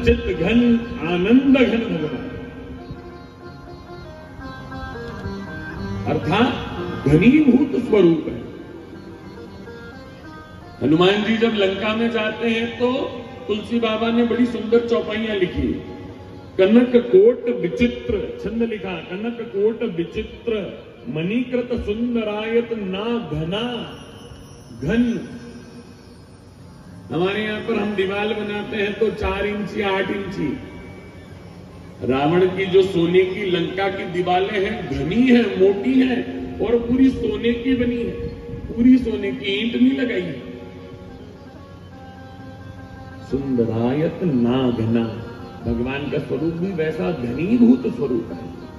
चित घन आनंद घन भगवान, अर्थात घनीभूत स्वरूप है। हनुमान जी जब लंका में जाते हैं तो तुलसी बाबा ने बड़ी सुंदर चौपाइयां लिखी। कनक कोट विचित्र, छंद लिखा, कनक कोट विचित्र मणिकृत सुंदरायत ना घना घन। हमारे यहां पर हम दीवार बनाते हैं तो 4 इंची 8 इंची। रावण की जो सोने की लंका की दीवारें हैं घनी है, मोटी है और पूरी सोने की बनी है, पूरी सोने की, ईंट नहीं लगाई है। सुंदरायत ना घना, भगवान का स्वरूप भी वैसा घनीभूत स्वरूप है।